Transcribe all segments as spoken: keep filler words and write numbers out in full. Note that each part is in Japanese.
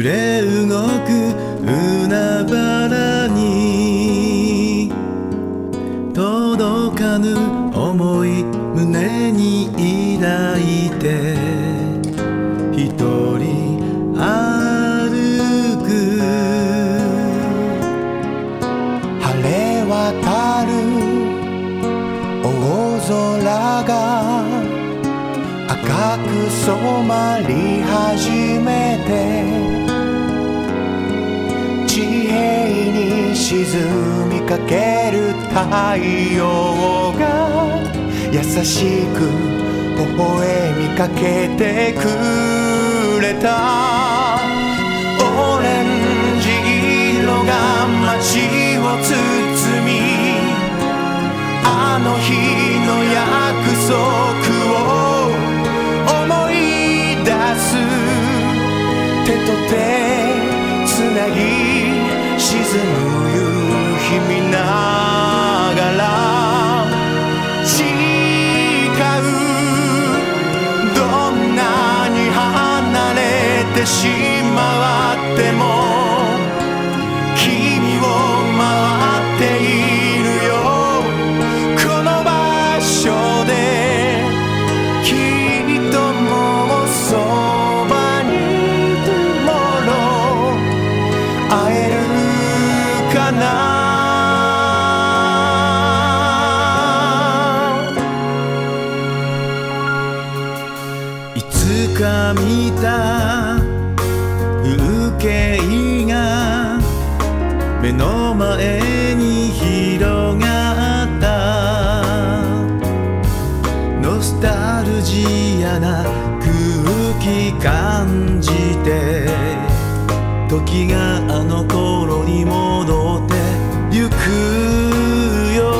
揺れ動く海原に届かぬ想い胸に抱いて一人歩く晴れ渡る大空が赤く染まり始めて地平に沈みかける太陽が優しく微笑みかけてくれたオレンジ色が街を包みあの日の約束を思い出す手と手つなぎ沈む夕日見ながら誓うどんなに離れてしまっても君を待っているよこの場所できっともうそばにいるもの会えるかないつか見た風景が目の前に広がったノスタルジアな空気感じて時があの頃に戻ってゆくよ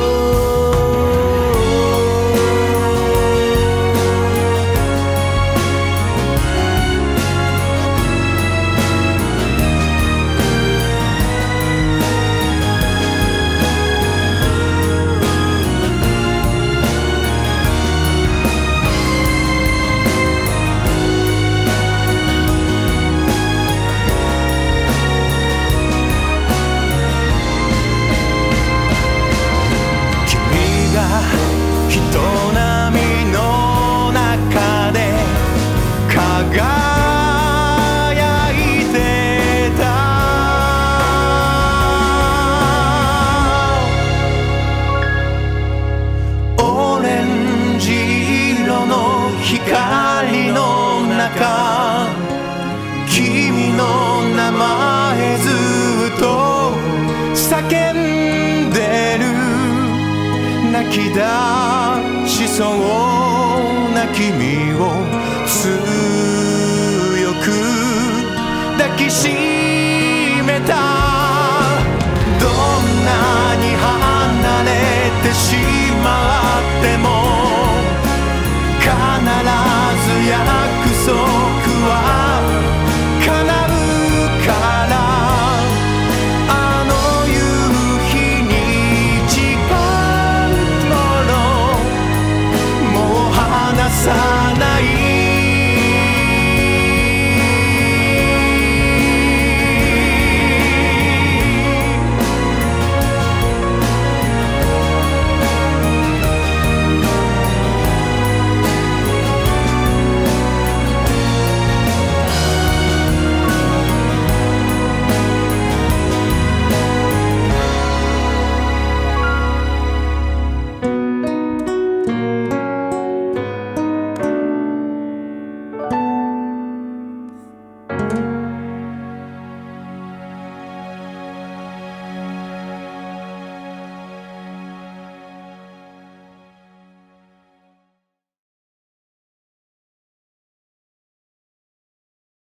人波の中で輝いてたオレンジ色の光の中君の名前ずっと叫んでる泣き出しそうな君を強く抱きしめた